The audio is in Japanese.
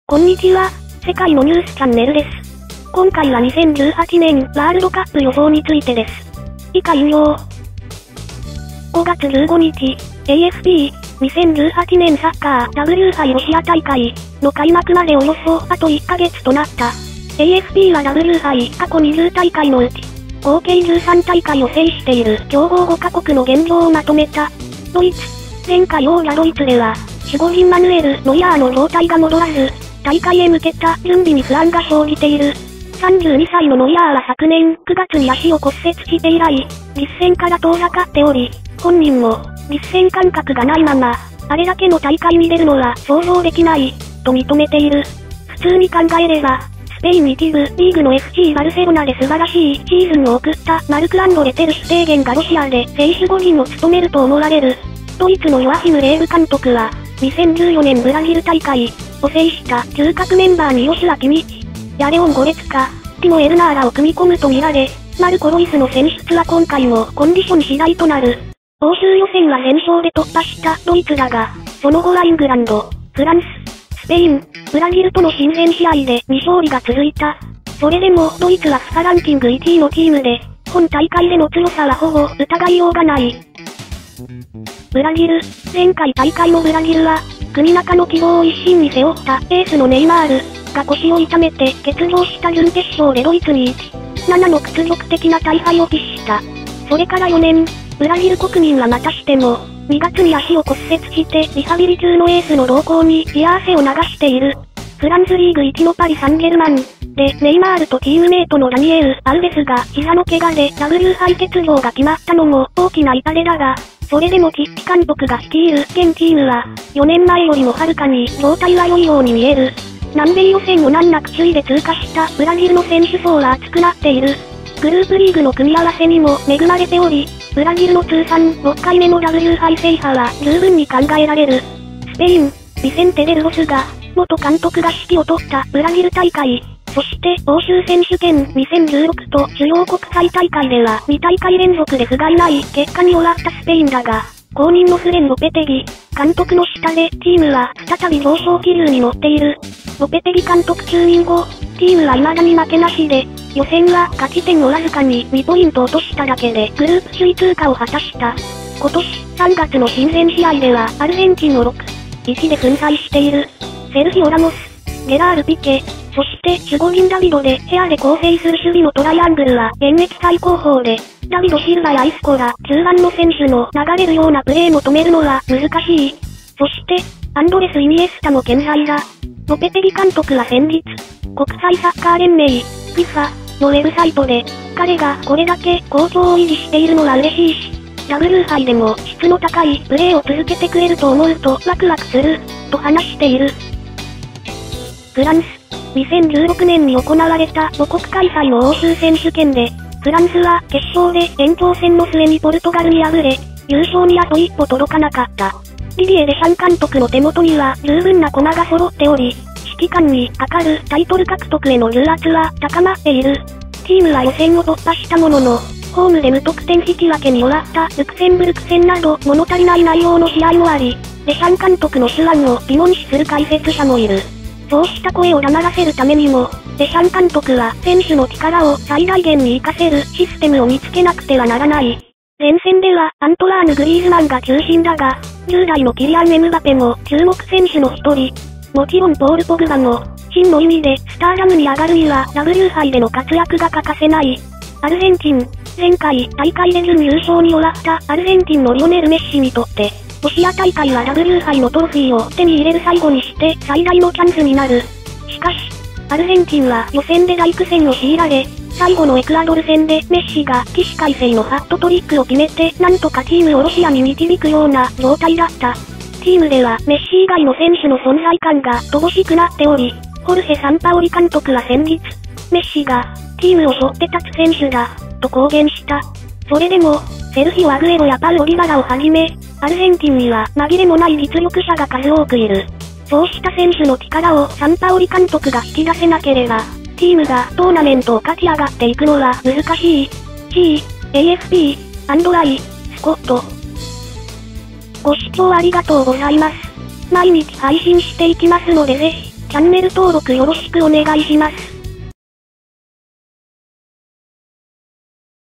こんにちは、世界のニュースチャンネルです。今回は2018年ワールドカップ予想についてです。以下引用。5月15日、AFP、2018 年サッカー W 杯ロシア大会の開幕までおよそあと1ヶ月となった。AFP は W 杯過去20大会のうち、合計13大会を制している強豪5カ国の現状をまとめた。ドイツ、前回王者ドイツでは、守護神マヌエル・ノイアーの状態が戻らず、大会へ向けた準備に不安が生じている。32歳のノイアーは昨年9月に足を骨折して以来、実戦から遠ざかっており、本人も実戦感覚がないまま、あれだけの大会に出るのは想像できない、と認めている。普通に考えれば、スペイン一部リーグの FC バルセロナで素晴らしいシーズンを送ったマルク・アンドレ・テル・シュテーゲンがロシアで正守護神を務めると思われる。ドイツのヨアヒム・レーブ監督は、2014年ブラジル大会を制した中核メンバーにヨシュア・キミッチ、やレオン・ゴレツカ、ティモ・エルナーラを組み込むとみられ、マルコ・ロイスの選出は今回もコンディション次第となる。欧州予選は全勝で突破したドイツだが、その後はイングランド、フランス、スペイン、ブラジルとの親善試合で未勝利が続いた。それでもドイツはFIFAランキング1位のチームで、本大会での強さはほぼ疑いようがない。ブラジル、前回大会のブラジルは、国中の希望を一身に背負ったエースのネイマールが腰を痛めて欠場した準決勝でドイツに1-7の屈辱的な大敗を喫した。それから4年、ブラジル国民はまたしても、2月に足を骨折してリハビリ中のエースの動向に冷や汗を流している。フランスリーグ1のパリ・サンジェルマンでネイマールとチームメイトのダニエル・アルベスが膝の怪我で W 杯欠場が決まったのも大きな痛手だが、それでもチッチ監督が率いる現チームは、4年前よりもはるかに状態は良いように見える。南米予選を難なく首位で通過したブラジルの選手層は厚くなっている。グループリーグの組み合わせにも恵まれており、ブラジルの通算6回目の W 杯制覇は十分に考えられる。スペイン、ビセンテ・デル・ボスが、元監督が指揮を執ったブラジル大会、そして欧州選手権2016と主要国際大会では2大会連続で不甲斐ない結果に終わったスペインだが、後任のフレン・ロペテギ監督の下でチームは再び上昇気流に乗っている。ロペテギ監督就任後、チームは未だに負けなしで、予選は勝ち点をわずかに2ポイント落としただけでグループ首位通過を果たした。今年3月の親善試合ではアルゼンチンを6-1で粉砕している。セルヒオ・ラモス、ゲラール・ピケ、そして守護神ダビドでペアで構成する守備のトライアングルは現役最高峰で、ダビド・シルバやアイスコら中盤の選手の流れるようなプレーも止めるのは難しい。そして、アンドレス・イニエスタも健在だ。ロペテギ監督は先日、国際サッカー連盟、FIFA のウェブサイトで、彼がこれだけ好調を維持しているのは嬉しいし、W 杯でも質の高いプレーを続けてくれると思うとワクワクする、と話している。フランス、2016年に行われた母国開催の欧州選手権で、フランスは決勝で延長戦の末にポルトガルに敗れ、優勝にあと一歩届かなかった。リディエ・デシャン監督の手元には十分な駒が揃っており、指揮官にかかるタイトル獲得への重圧は高まっている。チームは予選を突破したものの、ホームで無得点引き分けに終わったルクセンブルク戦など物足りない内容の試合もあり、デシャン監督の手腕を疑問視する解説者もいる。そうした声を黙らせるためにも、デシャン監督は選手の力を最大限に活かせるシステムを見つけなくてはならない。前線ではアントワーヌ・グリーズマンが中心だが、10代のキリアン・エムバペも注目選手の一人。もちろんポール・ポグバも、真の意味でスターダムに上がるには W 杯での活躍が欠かせない。アルゼンチン、前回大会で準優勝に終わったアルゼンチンのリオネル・メッシにとって、ロシア大会は W 杯のトロフィーを手に入れる最後にして最大のチャンスになる。しかし、アルゼンチンは予選で大苦戦を強いられ、最後のエクアドル戦でメッシが起死回生のハットトリックを決めてなんとかチームをロシアに導くような状態だった。チームではメッシ以外の選手の存在感が乏しくなっており、ホルヘ・サンパオリ監督は先日、メッシがチームを背負って立つ選手だ、と公言した。それでも、セルヒオ・アグエロやパウ・オリバラをはじめ、アルゼンチンには紛れもない実力者が数多くいる。そうした選手の力をサンパオリ監督が引き出せなければ、チームがトーナメントを勝ち上がっていくのは難しい。C、AFP、&I、スコット。ご視聴ありがとうございます。毎日配信していきますのでぜひ、チチャンネル登録よろしくお願いします。